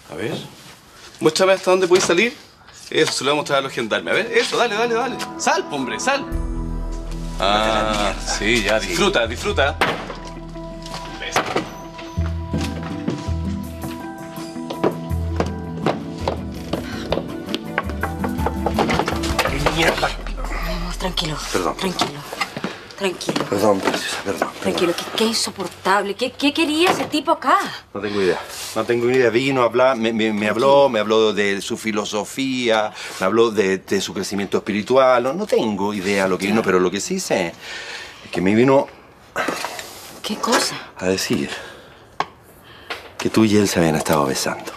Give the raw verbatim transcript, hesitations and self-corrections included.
A ver. Muéstrame hasta dónde puedes salir. Eso, se lo voy a mostrar a los gendarmes. A ver, eso, dale, dale, dale. Sal, hombre, sal. Ah, sí, ya, disfruta, sí. disfruta. ¡Qué mierda! Tranquilo. Perdón. Tranquilo. Tranquilo. Perdón, preciosa, perdón. Tranquilo, qué, qué insoportable. ¿Qué, ¿Qué quería ese tipo acá? No tengo idea. No tengo idea. Vino a hablar, me, me, me habló, me habló de su filosofía, me habló de, de su crecimiento espiritual. No, no tengo idea lo que vino, pero lo que sí sé es que me vino... ¿Qué cosa? A decir que tú y él se habían estado besando.